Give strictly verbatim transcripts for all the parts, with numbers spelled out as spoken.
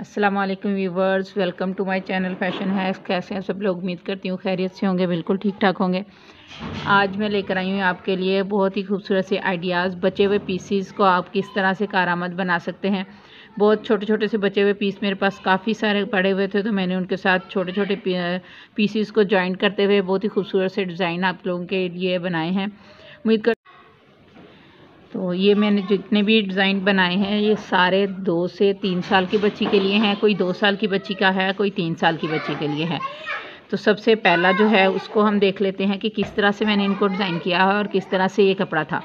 अस्सलाम वालेकुम viewers, welcome to my channel fashion hacks. कैसे हैं सब लोग? उम्मीद करती हूँ खैरियत से होंगे, बिल्कुल ठीक ठाक होंगे। आज मैं लेकर आई हूँ आपके लिए बहुत ही खूबसूरत से आइडियाज़। बचे हुए पीसीस को आप किस तरह से कारआमद बना सकते हैं। बहुत छोटे छोटे से बचे हुए पीस मेरे पास काफ़ी सारे पड़े हुए थे, तो मैंने उनके साथ छोटे छोटे पीसीस को जॉइंट करते हुए बहुत ही खूबसूरत से डिज़ाइन आप लोगों के लिए बनाए हैं। उम्मीद कर तो ये मैंने जितने भी डिज़ाइन बनाए हैं ये सारे दो से तीन साल की बच्ची के लिए हैं, कोई दो साल की बच्ची का है, कोई तीन साल की बच्ची के लिए है। तो सबसे पहला जो है उसको हम देख लेते हैं कि किस तरह से मैंने इनको डिज़ाइन किया है और किस तरह से ये कपड़ा था।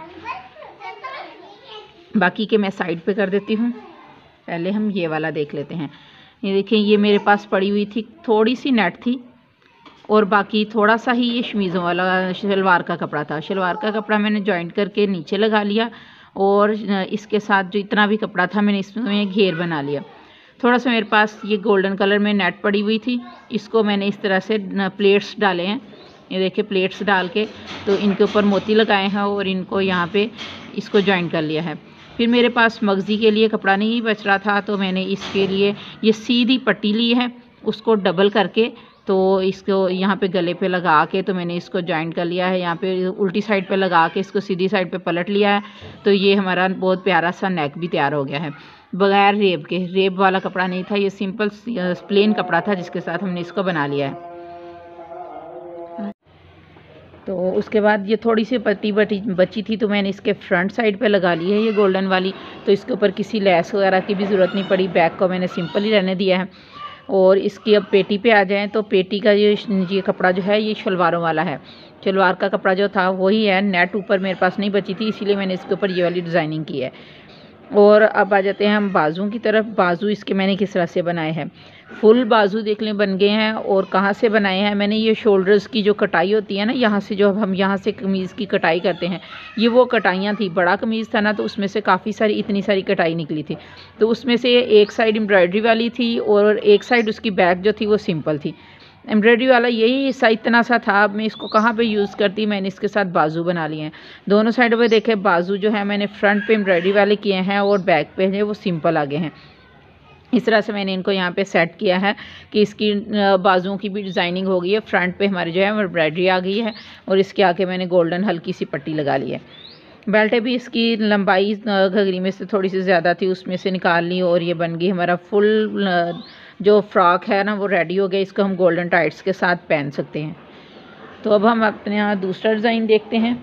बाकी के मैं साइड पे कर देती हूँ, पहले हम ये वाला देख लेते हैं। ये देखिए, ये मेरे पास पड़ी हुई थी, थोड़ी सी नेट थी और बाकी थोड़ा सा ही ये शमीज़ों वाला शलवार का कपड़ा था। शलवार का कपड़ा मैंने जॉइंट करके नीचे लगा लिया और इसके साथ जो इतना भी कपड़ा था मैंने इसमें घेर बना लिया। थोड़ा सा मेरे पास ये गोल्डन कलर में नेट पड़ी हुई थी, इसको मैंने इस तरह से प्लेट्स डाले हैं। ये देखिए, प्लेट्स डाल के तो इनके ऊपर मोती लगाए हैं और इनको यहाँ पे इसको जॉइन कर लिया है। फिर मेरे पास मगज़ी के लिए कपड़ा नहीं बच रहा था, तो मैंने इसके लिए ये सीधी पट्टी ली है, उसको डबल करके तो इसको यहाँ पे गले पे लगा के तो मैंने इसको जॉइंट कर लिया है। यहाँ पे उल्टी साइड पे लगा के इसको सीधी साइड पे पलट लिया है, तो ये हमारा बहुत प्यारा सा नेक भी तैयार हो गया है। बगैर रेब के, रेब वाला कपड़ा नहीं था, ये सिंपल प्लेन कपड़ा था जिसके साथ हमने इसको बना लिया है। तो उसके बाद ये थोड़ी सी पत्ती बटी बची थी, तो मैंने इसके फ्रंट साइड पे लगा ली है ये गोल्डन वाली। तो इसके ऊपर किसी लेस वगैरह की भी ज़रूरत नहीं पड़ी, बैक को मैंने सिंपल ही रहने दिया है। और इसकी अब पेटी पे आ जाएं तो पेटी का ये ये कपड़ा जो है ये शलवारों वाला है। शलवार का कपड़ा जो था वही है, नेट ऊपर मेरे पास नहीं बची थी, इसीलिए मैंने इसके ऊपर ये वाली डिज़ाइनिंग की है। और अब आ जाते हैं हम बाजू की तरफ। बाजू इसके मैंने किस तरह से बनाए हैं, फुल बाजू देख लें बन गए हैं। और कहाँ से बनाए हैं मैंने, ये शोल्डर्स की जो कटाई होती है ना, यहाँ से जो हम यहाँ से कमीज़ की कटाई करते हैं, ये वो कटाइयाँ थी। बड़ा कमीज़ था ना, तो उसमें से काफ़ी सारी इतनी सारी कटाई निकली थी। तो उसमें से एक साइड एम्ब्रॉयडरी वाली थी और एक साइड उसकी बैक जो थी वो सिंपल थी। एम्ब्रॉयडरी वाला यही हिस्सा इतना सा था। अब मैं इसको कहाँ पे यूज़ करती, मैंने इसके साथ बाजू बना लिए हैं। दोनों साइडों पे देखे, बाजू जो है मैंने फ्रंट पे एम्ब्रॉयडरी वाले किए हैं और बैक पे है वो सिंपल आगे हैं। इस तरह से मैंने इनको यहाँ पे सेट किया है कि इसकी बाजुओं की भी डिज़ाइनिंग हो गई है। फ्रंट पे हमारी जो है एम्ब्रॉयडरी आ गई है और इसके आगे मैंने गोल्डन हल्की सी पट्टी लगा ली है। बेल्टें भी इसकी लंबाई घघरी में से थोड़ी सी ज़्यादा थी, उसमें से निकाल ली और ये बन गई हमारा फुल जो फ्रॉक है ना, वो रेडी हो गया। इसको हम गोल्डन टाइट्स के साथ पहन सकते हैं। तो अब हम अपने यहाँ दूसरा डिज़ाइन देखते हैं।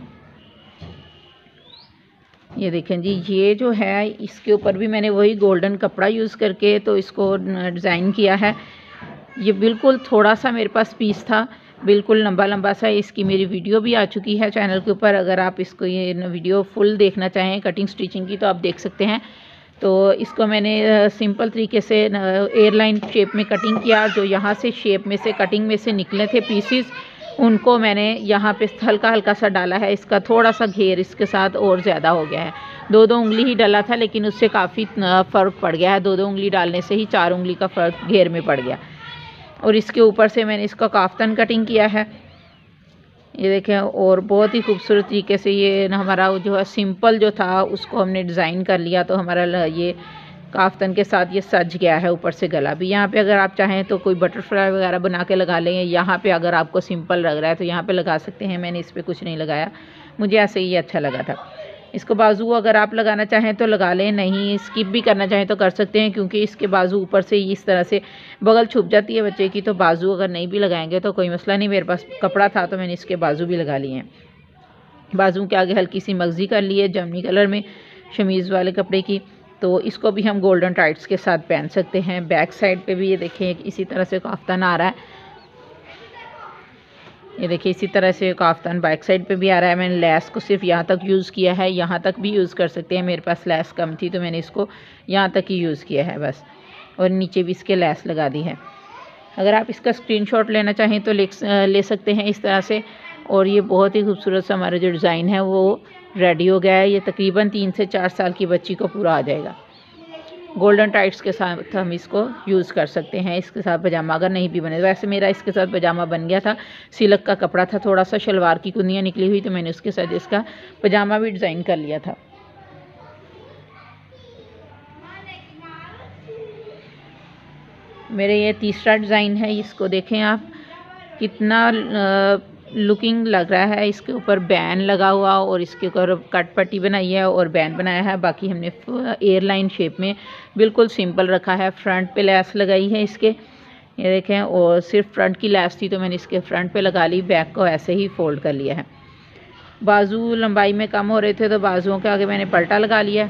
ये देखें जी, ये जो है इसके ऊपर भी मैंने वही गोल्डन कपड़ा यूज़ करके तो इसको डिज़ाइन किया है। ये बिल्कुल थोड़ा सा मेरे पास पीस था, बिल्कुल लंबा लंबा सा। इसकी मेरी वीडियो भी आ चुकी है चैनल के ऊपर, अगर आप इसको ये वीडियो फुल देखना चाहें कटिंग स्टिचिंग की तो आप देख सकते हैं। तो इसको मैंने सिंपल तरीके से एयरलाइन शेप में कटिंग किया। जो यहाँ से शेप में से कटिंग में से निकले थे पीसीस, उनको मैंने यहाँ पे हल्का हल्का सा डाला है। इसका थोड़ा सा घेर इसके साथ और ज़्यादा हो गया है। दो दो उंगली ही डाला था, लेकिन उससे काफ़ी फ़र्क पड़ गया है। दो दो उंगली डालने से ही चार उंगली का फ़र्क घेर में पड़ गया। और इसके ऊपर से मैंने इसका काफ्तान कटिंग किया है, ये देखें। और बहुत ही खूबसूरत तरीके से ये हमारा जो है सिंपल जो था उसको हमने डिज़ाइन कर लिया। तो हमारा ये काफ्तान के साथ ये सज गया है। ऊपर से गला भी, यहाँ पे अगर आप चाहें तो कोई बटरफ्लाई वगैरह बना के लगा लें। यहाँ पे अगर आपको सिंपल लग रहा है तो यहाँ पे लगा सकते हैं। मैंने इस पर कुछ नहीं लगाया, मुझे ऐसे ही अच्छा लगा था। इसको बाजू अगर आप लगाना चाहें तो लगा लें, नहीं स्किप भी करना चाहें तो कर सकते हैं, क्योंकि इसके बाजू ऊपर से इस तरह से बगल छुप जाती है बच्चे की। तो बाजू अगर नहीं भी लगाएंगे तो कोई मसला नहीं। मेरे पास कपड़ा था तो मैंने इसके बाजू भी लगा लिए हैं। बाजू के आगे हल्की सी मगज़ी कर ली है जमनी कलर में शमीज़ वाले कपड़े की। तो इसको भी हम गोल्डन टाइट्स के साथ पहन सकते हैं। बैक साइड पे भी ये देखें इसी तरह से काफ्तान आ रहा है। ये देखिए, इसी तरह से काफ्तान बैक साइड पे भी आ रहा है। मैंने लेस को सिर्फ यहाँ तक यूज़ किया है, यहाँ तक भी यूज़ कर सकते हैं। मेरे पास लेस कम थी तो मैंने इसको यहाँ तक ही यूज़ किया है बस। और नीचे भी इसके लेस लगा दी है। अगर आप इसका स्क्रीनशॉट लेना चाहें तो ले ले सकते हैं इस तरह से। और ये बहुत ही खूबसूरत सा हमारा जो डिज़ाइन है वो रेडी हो गया है। ये तकरीबन तीन से चार साल की बच्ची को पूरा आ जाएगा। गोल्डन टाइट्स के साथ हम इसको यूज़ कर सकते हैं। इसके साथ पजामा अगर नहीं भी बने, वैसे मेरा इसके साथ पजामा बन गया था। सिल्क का कपड़ा था, थोड़ा सा शलवार की कुंदियाँ निकली हुई, तो मैंने उसके साथ इसका पजामा भी डिज़ाइन कर लिया था। मेरे ये तीसरा डिज़ाइन है, इसको देखें आप, कितना लुकिंग लग रहा है। इसके ऊपर बैन लगा हुआ और इसके ऊपर कट पट्टी बनाई है और बैन बनाया है। बाकी हमने एयरलाइन शेप में बिल्कुल सिंपल रखा है। फ्रंट पे लेस लगाई है इसके, ये देखें, और सिर्फ फ्रंट की लेस थी तो मैंने इसके फ्रंट पे लगा ली, बैक को ऐसे ही फोल्ड कर लिया है। बाजू लंबाई में कम हो रहे थे तो बाजुओं के आगे मैंने पलटा लगा लिया।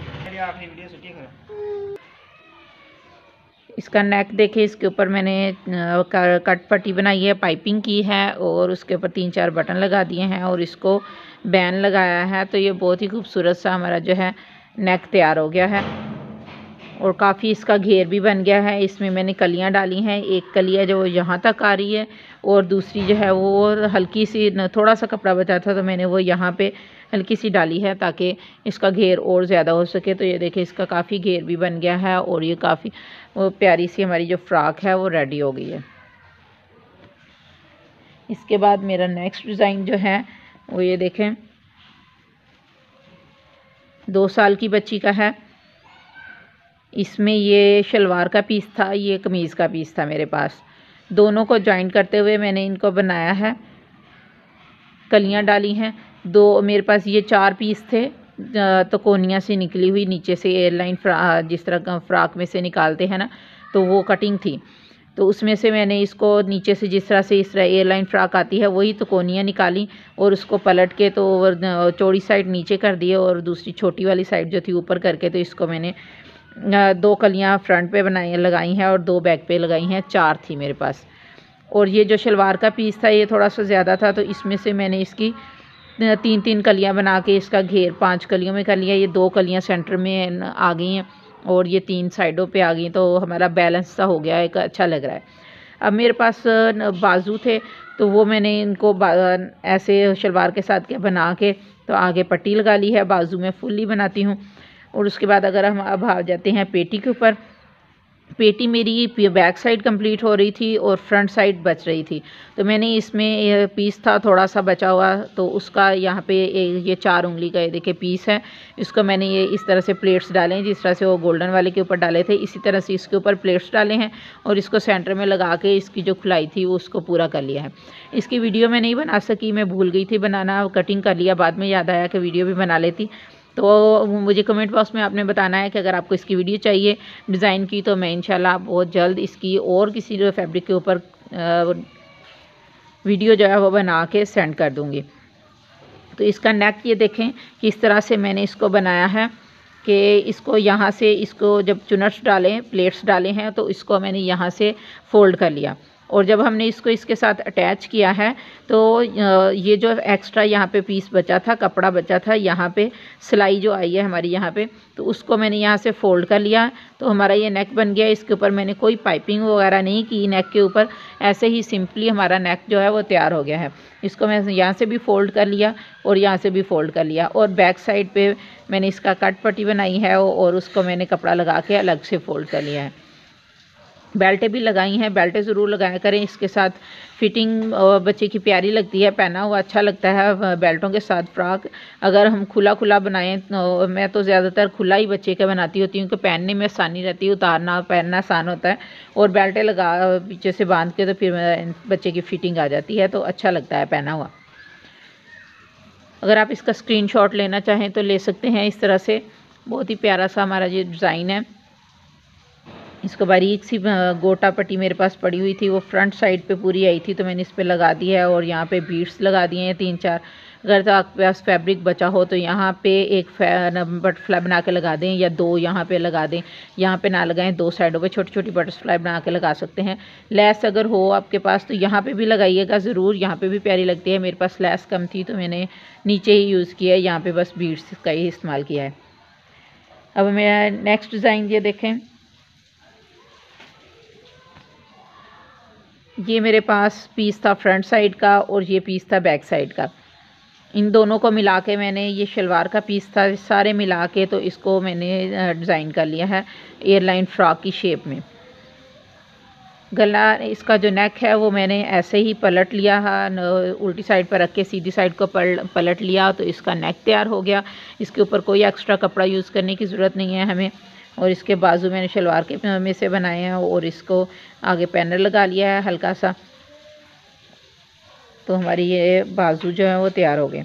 इसका नेक देखें, इसके ऊपर मैंने कट पट्टी बनाई है, पाइपिंग की है और उसके ऊपर तीन चार बटन लगा दिए हैं और इसको बैन लगाया है। तो ये बहुत ही खूबसूरत सा हमारा जो है नेक तैयार हो गया है और काफ़ी इसका घेर भी बन गया है। इसमें मैंने कलियां डाली हैं, एक कलिया जो यहाँ तक आ रही है और दूसरी जो है वो हल्की सी, थोड़ा सा कपड़ा बचा था तो मैंने वो यहाँ पे हल्की सी डाली है ताकि इसका घेर और ज़्यादा हो सके। तो ये देखिए इसका काफ़ी घेर भी बन गया है और ये काफ़ी वो प्यारी सी हमारी जो फ्रॉक है वो रेडी हो गई है। इसके बाद मेरा नेक्स्ट डिज़ाइन जो है वो ये देखें, दो साल की बच्ची का है। इसमें ये शलवार का पीस था, ये कमीज़ का पीस था मेरे पास। दोनों को जॉइन करते हुए मैंने इनको बनाया है, कलियां डाली हैं। दो मेरे पास ये चार पीस थे तो कोनिया से निकली हुई, नीचे से एयरलाइन फ्रा जिस तरह का फ्रॉक में से निकालते हैं ना, तो वो कटिंग थी। तो उसमें से मैंने इसको नीचे से जिस तरह से इस तरह एयरलाइन फ्रॉक आती है वही तो कोनियाँ निकाली और उसको पलट के तो चौड़ी साइड नीचे कर दिए और दूसरी छोटी वाली साइड जो थी ऊपर करके, तो इसको मैंने दो कलियां फ्रंट पे बनाई लगाई हैं और दो बैक पे लगाई हैं। चार थी मेरे पास। और ये जो शलवार का पीस था ये थोड़ा सा ज़्यादा था तो इसमें से मैंने इसकी तीन तीन कलियां बना के इसका घेर पांच कलियों में कर लिया। ये दो कलियां सेंटर में आ गई हैं और ये तीन साइडों पे आ गई, तो हमारा बैलेंस सा हो गया, एक अच्छा लग रहा है। अब मेरे पास बाजू थे तो वो मैंने इनको ऐसे शलवार के साथ क्या बना के तो आगे पट्टी लगा ली है। बाजू में फुल्ली बनाती हूँ। और उसके बाद अगर हम अब आ जाते हैं पेटी के ऊपर, पेटी मेरी बैक साइड कंप्लीट हो रही थी और फ्रंट साइड बच रही थी। तो मैंने इसमें पीस था थोड़ा सा बचा हुआ, तो उसका यहाँ पे ये चार उंगली का ये देखिए पीस है, इसको मैंने ये इस तरह से प्लेट्स डाले हैं जिस तरह से वो गोल्डन वाले के ऊपर डाले थे, इसी तरह से इसके ऊपर प्लेट्स डाले हैं और इसको सेंटर में लगा के इसकी जो खुलाई थी वो उसको पूरा कर लिया है। इसकी वीडियो मैं नहीं बना सकी, मैं भूल गई थी बनाना, कटिंग कर लिया, बाद में याद आया कि वीडियो भी बना लेती। तो मुझे कमेंट बॉक्स में आपने बताना है कि अगर आपको इसकी वीडियो चाहिए डिज़ाइन की तो मैं इंशाल्लाह बहुत जल्द इसकी और किसी फैब्रिक के ऊपर वीडियो जो है वो बना के सेंड कर दूंगी। तो इसका नेक ये देखें किस तरह से मैंने इसको बनाया है कि इसको यहाँ से, इसको जब चुनट्स डालें, प्लेट्स डाले हैं तो इसको मैंने यहाँ से फोल्ड कर लिया और जब हमने इसको इसके साथ अटैच किया है तो ये जो एक्स्ट्रा यहाँ पे पीस बचा था, कपड़ा बचा था, यहाँ पे सिलाई जो आई है हमारी यहाँ पे, तो उसको मैंने यहाँ से फोल्ड कर लिया तो हमारा ये नेक बन गया। इसके ऊपर मैंने कोई पाइपिंग वगैरह नहीं की नेक के ऊपर, ऐसे ही सिंपली हमारा नेक जो है वो तैयार हो गया है। इसको मैं यहाँ से भी फोल्ड कर लिया और यहाँ से भी फोल्ड कर लिया और बैक साइड पर मैंने इसका कट पट्टी बनाई है और उसको मैंने कपड़ा लगा के अलग से फोल्ड कर लिया है। बेल्टें भी लगाई हैं, बेल्टें ज़रूर लगाया करें, इसके साथ फिटिंग बच्चे की प्यारी लगती है, पहना हुआ अच्छा लगता है बेल्टों के साथ फ्रॉक। अगर हम खुला खुला बनाएं तो मैं तो ज़्यादातर खुला ही बच्चे का बनाती होती हूँ कि पहनने में आसानी रहती है, उतारना पहनना आसान होता है और बेल्टें लगा पीछे से बांध के तो फिर बच्चे की फिटिंग आ जाती है तो अच्छा लगता है पहना हुआ। अगर आप इसका स्क्रीनशॉट लेना चाहें तो ले सकते हैं। इस तरह से बहुत ही प्यारा सा हमारा ये डिज़ाइन है। इसको बारीक सी गोटा पट्टी मेरे पास पड़ी हुई थी, वो फ्रंट साइड पे पूरी आई थी तो मैंने इस पे लगा दी है और यहाँ पे बीड्स लगा दिए हैं तीन चार। अगर तो आपके पास फैब्रिक बचा हो तो यहाँ पे एक बटरफ्लाई बना के लगा दें या दो यहाँ पे लगा दें, यहाँ पे ना लगाएं, दो साइडों पे छोटी छोटी बटरफ्लाई बना के लगा सकते हैं। लेस अगर हो आपके पास तो यहाँ पे भी लगाइएगा ज़रूर, यहाँ पे भी प्यारी लगती है। मेरे पास लेस कम थी तो मैंने नीचे ही यूज़ किया है, यहाँ पर बस बीड्स का ही इस्तेमाल किया है। अब मेरा नेक्स्ट डिज़ाइन ये देखें, ये मेरे पास पीस था फ्रंट साइड का और ये पीस था बैक साइड का। इन दोनों को मिला के मैंने, ये शलवार का पीस था, सारे मिला के तो इसको मैंने डिज़ाइन कर लिया है एयरलाइन फ्रॉक की शेप में। गला, इसका जो नेक है वो मैंने ऐसे ही पलट लिया है, उल्टी साइड पर रख के सीधी साइड को पलट लिया तो इसका नेक तैयार हो गया। इसके ऊपर कोई एक्स्ट्रा कपड़ा यूज़ करने की ज़रूरत नहीं है हमें। और इसके बाजू मैंने शलवार के में से बनाए हैं और इसको आगे पैनल लगा लिया है हल्का सा। तो हमारी ये बाजू जो है वो तैयार हो गए।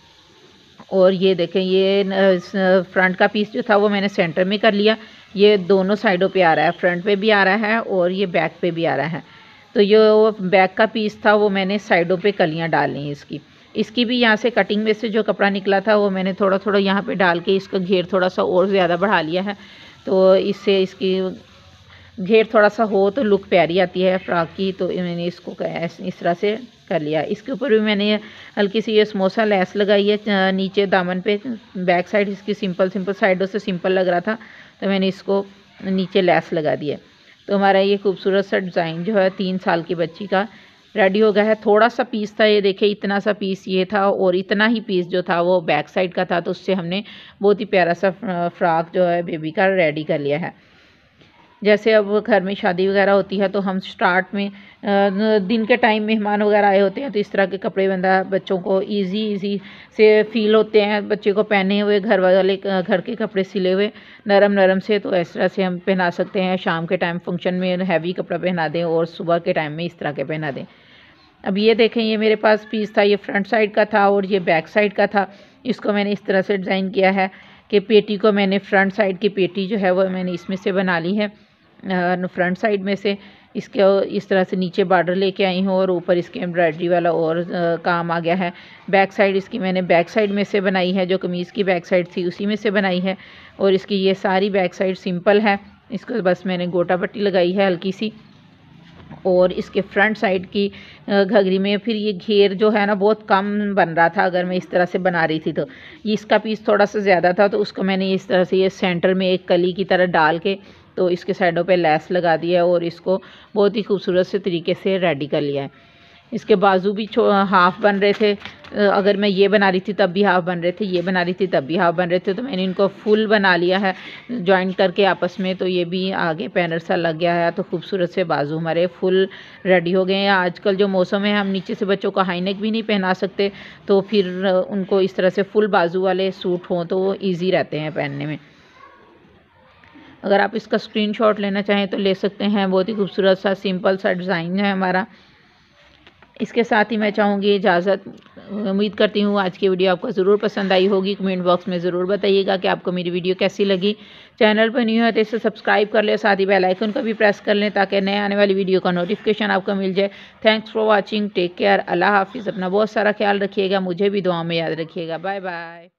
और ये देखें, ये फ्रंट का पीस जो था वो मैंने सेंटर में कर लिया। ये दोनों साइडों पे आ रहा है, फ्रंट पे भी आ रहा है और ये बैक पे भी आ रहा है। तो ये वो बैक का पीस था वो मैंने साइडों पे कलियां डाल ली इसकी। इसकी भी यहाँ से कटिंग में से जो कपड़ा निकला था वो मैंने थोड़ा थोड़ा यहाँ पे डाल के इसका घेर थोड़ा सा और ज़्यादा बढ़ा लिया है। तो इससे इसकी घेर थोड़ा सा हो तो लुक प्यारी आती है फ्रॉक की। तो मैंने इसको इस तरह से कर लिया। इसके ऊपर भी मैंने हल्की सी ये समोसा लेस लगाई है नीचे दामन पे। बैक साइड इसकी सिंपल सिंपल साइडों से सिंपल लग रहा था तो मैंने इसको नीचे लेस लगा दिया। तो हमारा ये खूबसूरत सा डिज़ाइन जो है तीन साल की बच्ची का रेडी हो गया है। थोड़ा सा पीस था, ये देखिए इतना सा पीस ये था और इतना ही पीस जो था वो बैक साइड का था। तो उससे हमने बहुत ही प्यारा सा फ्रॉक जो है बेबी का रेडी कर लिया है। जैसे अब घर में शादी वगैरह होती है तो हम स्टार्ट में दिन के टाइम मेहमान वगैरह आए होते हैं तो इस तरह के कपड़े बंदा बच्चों को इजी इजी से फील होते हैं, बच्चे को पहने हुए घर वाले घर के कपड़े सिले हुए नरम नरम से। तो इस तरह से हम पहना सकते हैं। शाम के टाइम फंक्शन में हैवी कपड़ा पहना दें और सुबह के टाइम में इस तरह के पहना दें। अब ये देखें, ये मेरे पास पीस था, ये फ्रंट साइड का था और ये बैक साइड का था। इसको मैंने इस तरह से डिज़ाइन किया है कि पेटी को मैंने फ्रंट साइड की पेटी जो है वो मैंने इसमें से बना ली है फ्रंट साइड में से। इसके इस तरह से नीचे बॉर्डर लेके आई हूँ और ऊपर इसके एम्ब्रॉयडरी वाला और आ, काम आ गया है। बैक साइड इसकी मैंने बैक साइड में से बनाई है, जो कमीज़ की बैक साइड थी उसी में से बनाई है। और इसकी ये सारी बैक साइड सिंपल है। इसको बस मैंने गोटा पट्टी लगाई है हल्की सी। और इसके फ्रंट साइड की घघरी में फिर ये घेर जो है ना बहुत कम बन रहा था अगर मैं इस तरह से बना रही थी। तो ये इसका पीस थोड़ा सा ज़्यादा था तो उसको मैंने इस तरह से ये सेंटर में एक कली की तरह डाल के तो इसके साइडों पे लेस लगा दिया और इसको बहुत ही खूबसूरत से तरीके से रेडी कर लिया है। इसके बाजू भी हाफ़ बन रहे थे, अगर मैं ये बना रही थी तब भी हाफ़ बन रहे थे, ये बना रही थी तब भी हाफ़ बन रहे थे। तो मैंने इनको फुल बना लिया है जॉइंट करके आपस में। तो ये भी आगे पैनल सा लग गया है। तो खूबसूरत से बाजू हमारे फुल रेडी हो गए हैं। आजकल जो मौसम है हम नीचे से बच्चों को हाई नेक भी नहीं पहना सकते, तो फिर उनको इस तरह से फुल बाजू वाले सूट हों तो वो ईजी रहते हैं पहनने में। अगर आप इसका स्क्रीनशॉट लेना चाहें तो ले सकते हैं। बहुत ही खूबसूरत सा सिंपल सा डिज़ाइन है हमारा। इसके साथ ही मैं चाहूँगी इजाज़त। उम्मीद करती हूँ आज की वीडियो आपको ज़रूर पसंद आई होगी। कमेंट बॉक्स में ज़रूर बताइएगा कि आपको मेरी वीडियो कैसी लगी। चैनल पर न्यू है तो इसे सब्सक्राइब कर लें, साथ ही बेल आइकन को भी प्रेस कर लें ताकि नए आने वाली वीडियो का नोटिफिकेशन आपको मिल जाए। Thanks for watching, take care, अल्लाह हाफिज़। अपना बहुत सारा ख्याल रखिएगा, मुझे भी दुआ में याद रखिएगा। Bye bye.